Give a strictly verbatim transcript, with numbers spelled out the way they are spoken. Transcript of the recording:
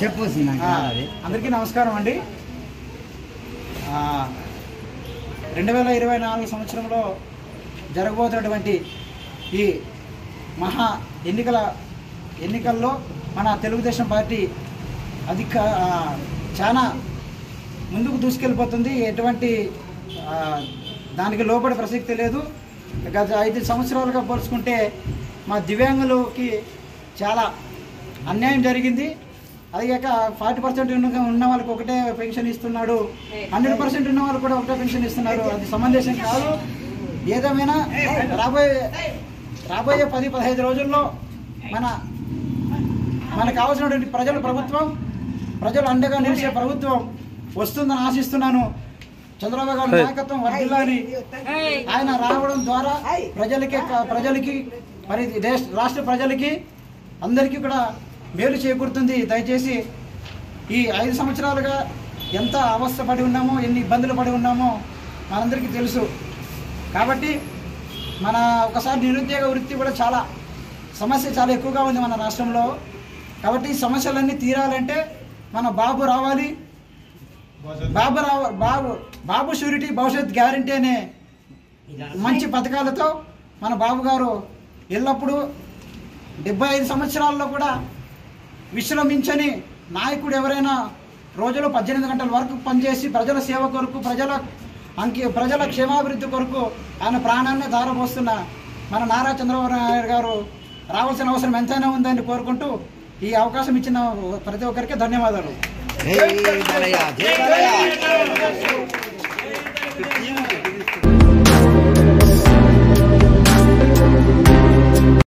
చెప్పు. అందరికీ నమస్కారం అండి. రెండు వేల ఇరవై నాలుగు సంవత్సరంలో జరగబోతున్నటువంటి ఈ మహా ఎన్నికల ఎన్నికల్లో మన తెలుగుదేశం పార్టీ అధిక చాలా ముందుకు దూసుకెళ్ళిపోతుంది. ఎటువంటి దానికి లోబడి ప్రసక్తి లేదు. గత ఐదు సంవత్సరాలుగా పోల్చుకుంటే మా దివ్యాంగులకి చాలా అన్యాయం జరిగింది. అదిగాక ఫార్టీ పర్సెంట్ ఉన్న వాళ్ళకి ఒకటే పెన్షన్ ఇస్తున్నాడు, హండ్రెడ్ పర్సెంట్ ఉన్న వాళ్ళకి కూడా ఒకటే పెన్షన్ ఇస్తున్నారు. అది సమంజసం కాదు. ఏదేమైనా రాబోయే రాబోయే పది పదహైదు రోజుల్లో మన మనకు కావాల్సినటువంటి ప్రజల ప్రభుత్వం, ప్రజలు అండగా నిలిచే ప్రభుత్వం వస్తుందని ఆశిస్తున్నాను. చంద్రబాబు గారి నాయకత్వం వర్ధిల్లాలి. ఆయన రావడం ద్వారా ప్రజలకి ప్రజలకి మరి రాష్ట్ర ప్రజలకి అందరికీ కూడా మేలు చేకూరుతుంది. దయచేసి ఈ ఐదు సంవత్సరాలుగా ఎంత అవస్థ పడి ఉన్నామో, ఎన్ని ఇబ్బందులు పడి ఉన్నామో మనందరికీ తెలుసు. కాబట్టి మన ఒకసారి నిరుద్యోగ వృత్తి కూడా చాలా సమస్య చాలా ఎక్కువగా ఉంది మన రాష్ట్రంలో. కాబట్టి ఈ సమస్యలన్నీ తీరాలంటే మన బాబు రావాలి. బాబు రావ బాబు బాబు షూరిటీ భవిష్యత్ గ్యారంటీ అనే మంచి పథకాలతో మన బాబు గారు ఎల్లప్పుడూ డెబ్బై ఐదు సంవత్సరాల్లో కూడా విశ్రమించని నాయకుడు ఎవరైనా రోజులో పద్దెనిమిది గంటల వరకు పనిచేసి ప్రజల సేవ కొరకు, ప్రజల అంకి ప్రజల క్షేమాభివృద్ధి కొరకు ఆయన ప్రాణాన్ని ధారపోస్తున్న మన నారా చంద్రబాబు నాయుడు గారు రావాల్సిన అవసరం ఎంతైనా ఉందని కోరుకుంటూ ఈ అవకాశం ఇచ్చిన ప్రతి ఒక్కరికి ధన్యవాదాలు.